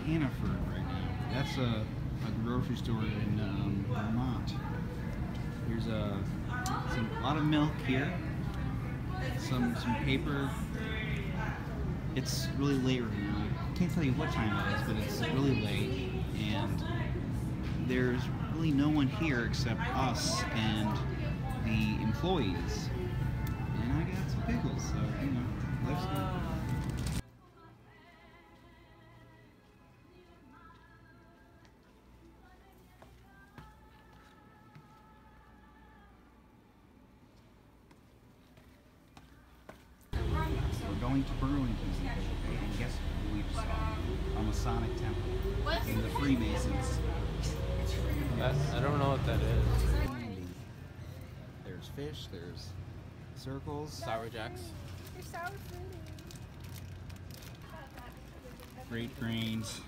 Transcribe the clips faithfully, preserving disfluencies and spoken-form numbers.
Hannaford right now. That's a, a grocery store in um, Vermont. Here's a, some, a lot of milk here. Some some paper. It's really late right now. I can't tell you what time it is, but it's really late, and there's really no one here except us and the employees. And I got some pickles, so you know, life's good. We're going to Burlington today, okay? And guess what we just saw? A Masonic temple. What? In the Freemasons. That's, I don't know what that is. There's fish, there's circles. Sour Jacks. You're so pretty. Great grains.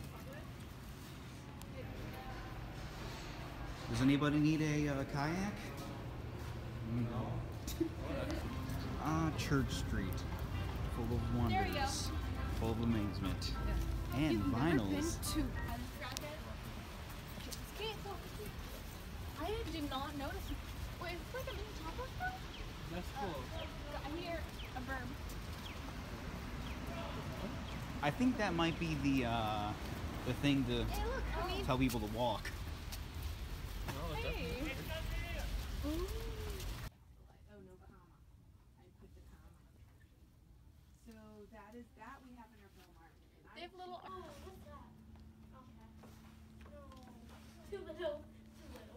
Does anybody need a uh, kayak? No. Ah, Church Street. Full of wonders. Full of amazement. Yeah. And You've vinyls. Never been to I did not notice. Wait, is this like a new taco spot? That's cool. Uh, I hear a verb. I think that might be the uh, the thing to Hey, look, I mean, tell people to walk. Oh, hey. definitely. Ooh. Oh, no, comma. I put the comma. So that is that we have in our film art. They have little. Oh, what's that? Okay. No. Too little. Too little.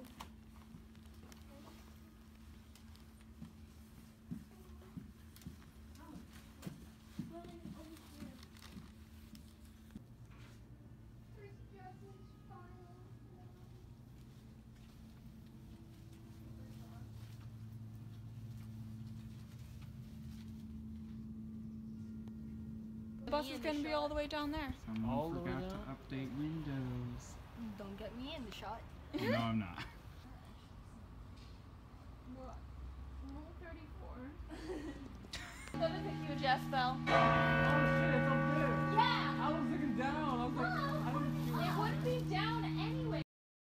The bus is going to be all the way down there. Someone All the way forgot to down? update Windows. Don't get me in the shot. No, I'm not. Rule thirty-four. Let me pick you a Jeff Bell. Oh shit, it's up there. Yeah! I was looking down. I was like, I didn't see It would be down anyway.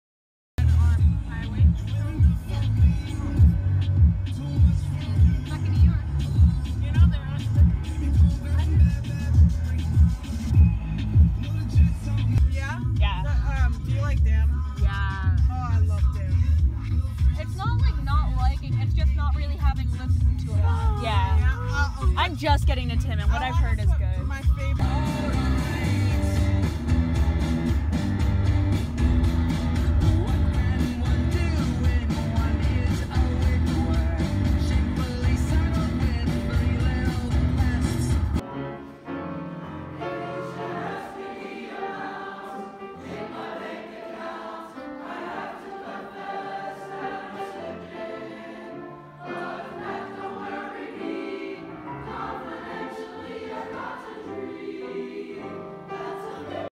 Back in New York. You know they're Yeah? Yeah. The, um, do you like them? Yeah. Oh, I love them. It's not like not liking, it's just not really having listened to it. Yeah. Yeah. Uh, okay. I'm just getting to Tim, and what I've heard is good. My favorite.